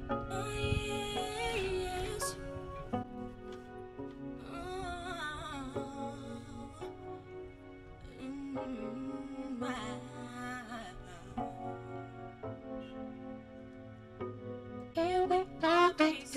Yes. Here we go,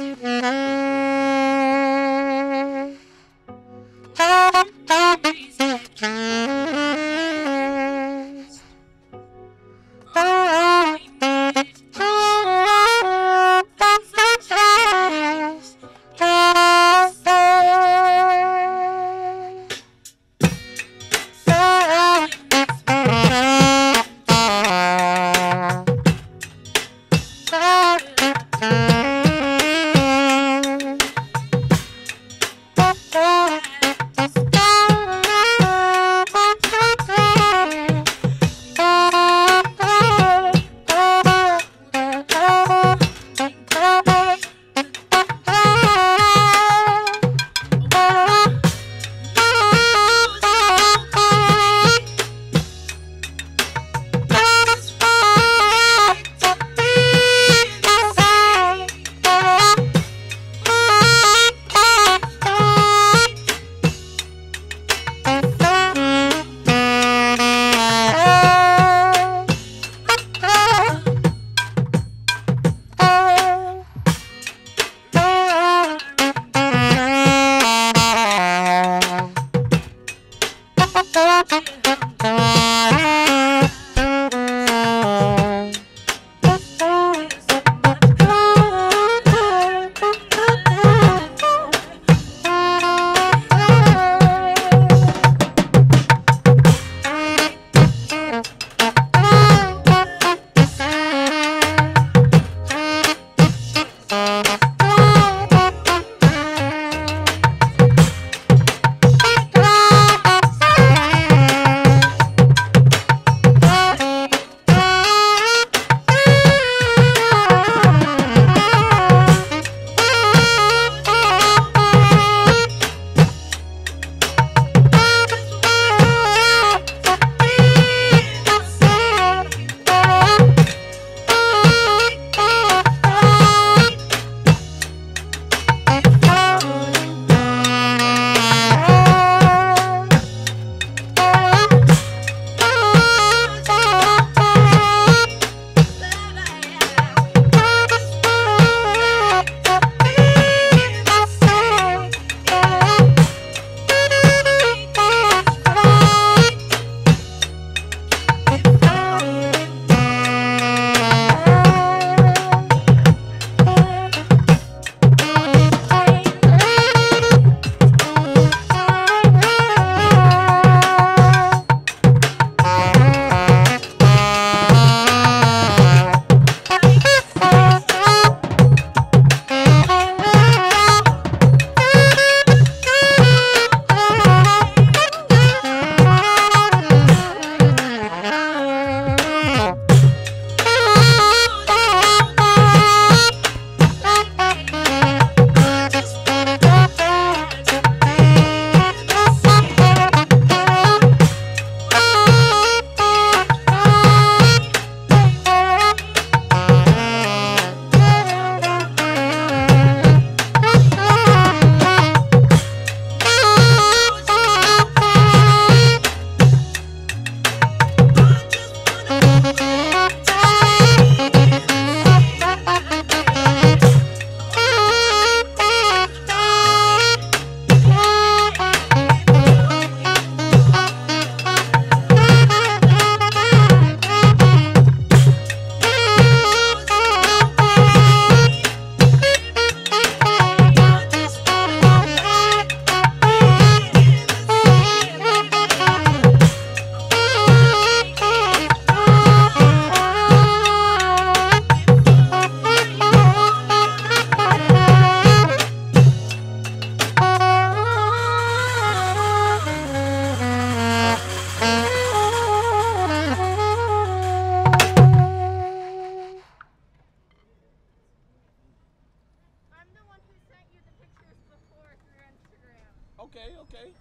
Okay, okay.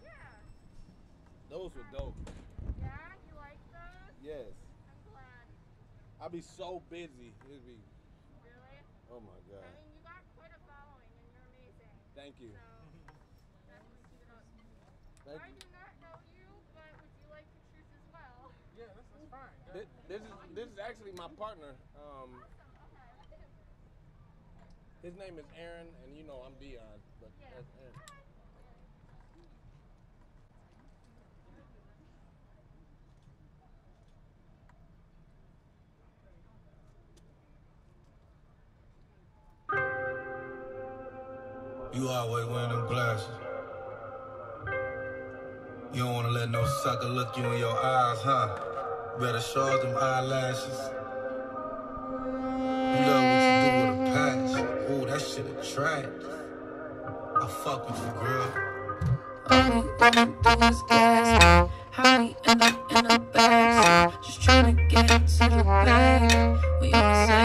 Those were dope. Yeah, you like those? Yes. I'm glad. I'll be so busy. It'd be Really? Oh my God. I mean, you got quite a following and you're amazing. Thank you. So, definitely keep it up. Thank I you. do not know you, but would you like pictures as well? Yeah, that's fine. This is actually my partner. Awesome, okay. His name is Aaron, and you know I'm Dion, but Yeah. that's Aaron. You always wearing them glasses. You don't wanna let no sucker look you in your eyes, huh? Better show off them eyelashes. You love what you do with a passion. Ooh, that shit attractive. I fuck with you, girl. All we wanna do is gas. How we end up in a bag? Just tryna get to the bag. We on the same